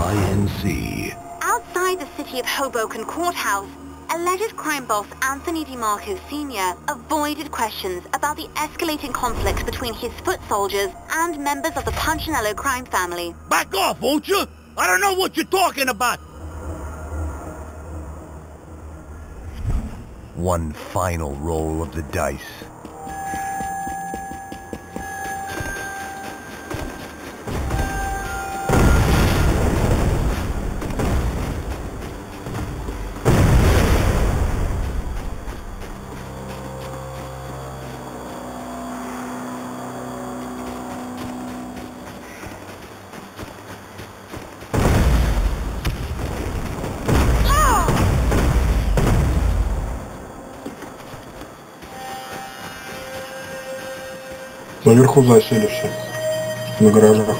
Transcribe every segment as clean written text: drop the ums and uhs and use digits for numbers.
INC. Outside the city of Hoboken courthouse, alleged crime boss Anthony DeMarco Sr. avoided questions about the escalating conflict between his foot soldiers and members of the Punchinello crime family. Back off, won't you? I don't know what you're talking about. One final roll of the dice. Наверху засели все. На гаражах.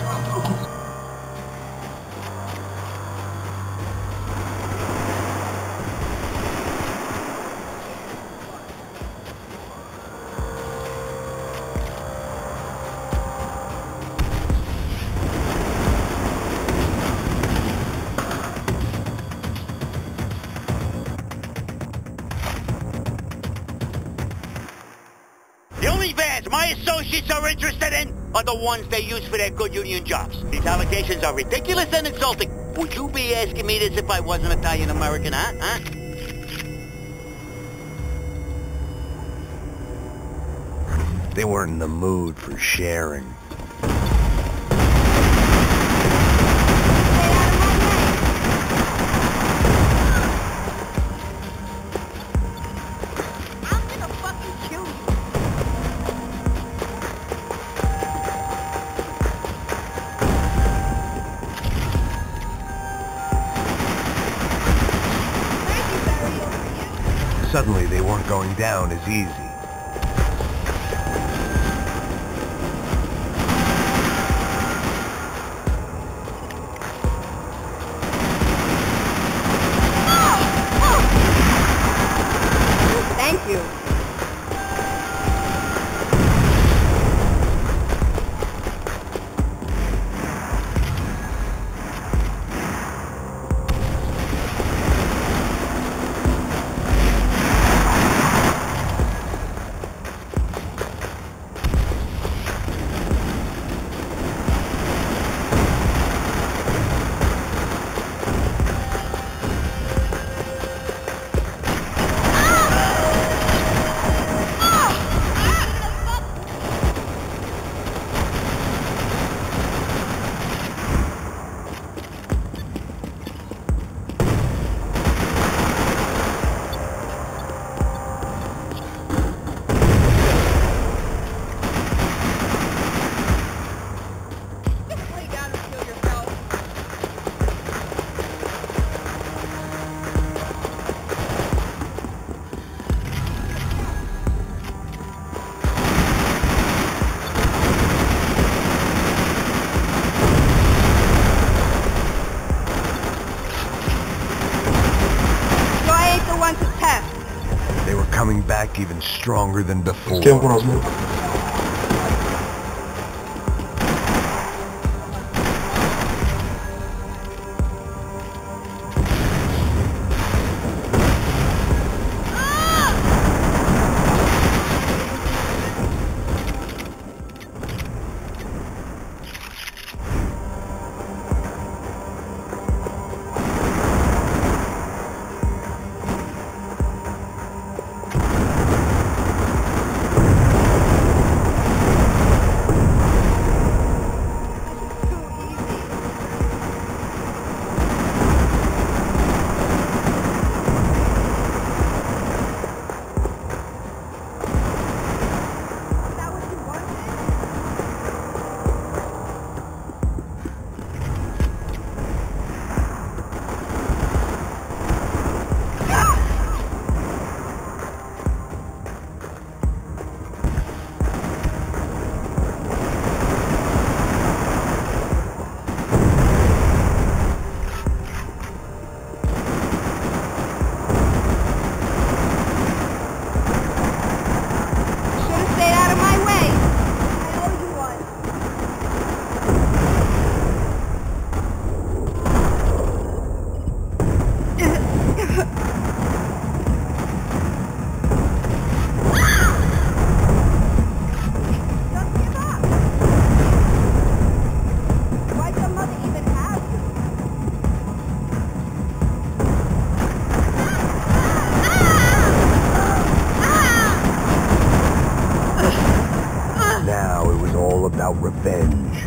The only vans my associates are interested in are the ones they use for their good union jobs. These allegations are ridiculous and insulting. Would you be asking me this if I wasn't Italian-American, huh? They weren't in the mood for sharing. Suddenly, they weren't going down as easy. Thank you. They were coming back even stronger than before. Стенку разбил. about revenge.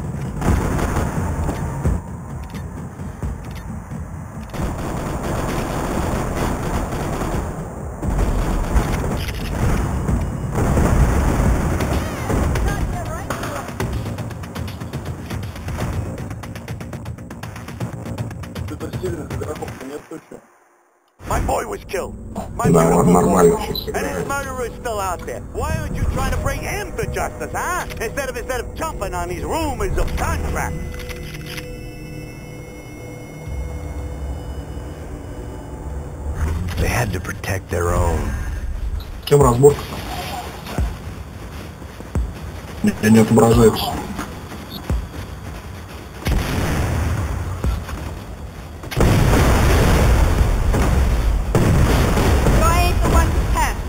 My boy was killed. My Да, beautiful ладно, нормально boy. сейчас And his играет. murderer is still out there. Why aren't you trying to bring him to justice, huh? Instead of jumping on these rumors of contract. They had to protect their own. Кем разборка? Я не отображается. Guy is the one to test.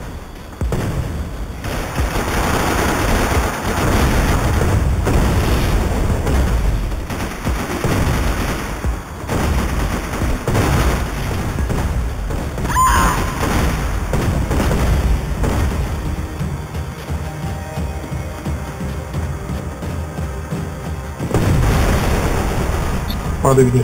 Падай вниз.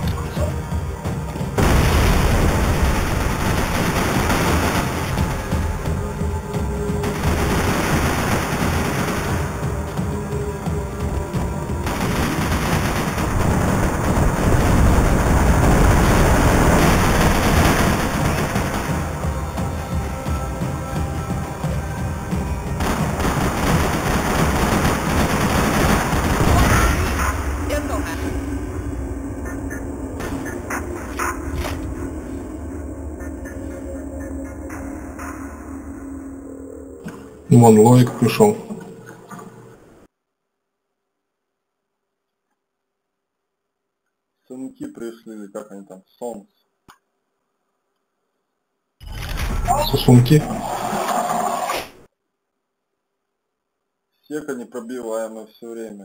Вон Лоик пришел. Сынки пришли, или как они там, солнце. Сосунки. Сека непробиваемая все время.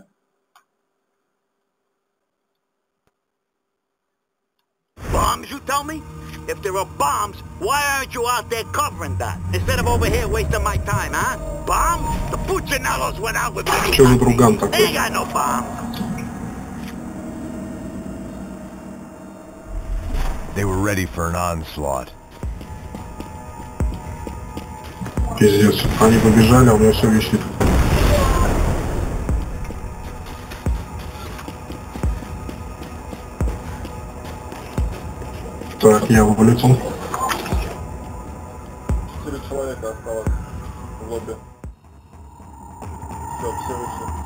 Bombs, you tell me? If there are bombs, why aren't you out there covering that? Instead of over here wasting my time, huh? Bombs? The Puccinellos went out with me. Чё за друган They такой? ain't got no bombs. They were ready for an onslaught. Пиздец. Они побежали, а у меня все висит. Так, я вылетел. 4 человека осталось в лобби. Все вышли.